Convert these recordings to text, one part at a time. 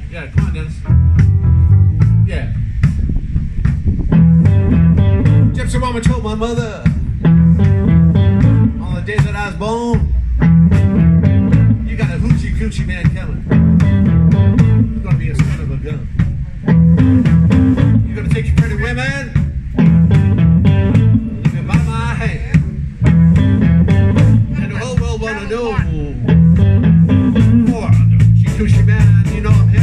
Yeah, come on, Dennis. Yeah. Gypsy Mama told my mother on the day that I was born, you got a Hootchie Coochie man coming. He's gonna be a son of a gun. You're gonna take your pretty women, leave it by my hand, and the whole world wanna know. For the Hootchie Coochie man, you know I'm here.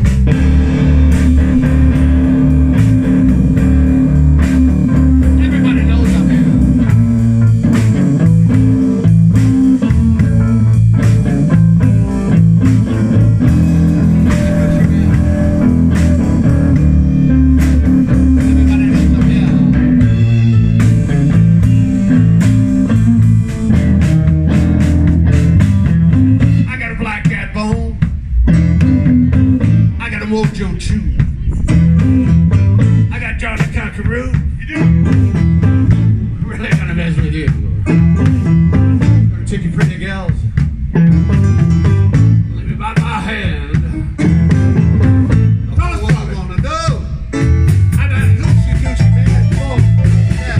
Mojo too. I got John the Conqueror. You do? Really gonna mess with you. Gonna take your pretty gals. Leave me by my hand. That's what I wanna do. I got a Hootchie Coochie man. Come on. Yeah,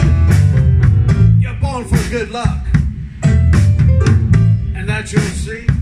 good luck, and that you'll see.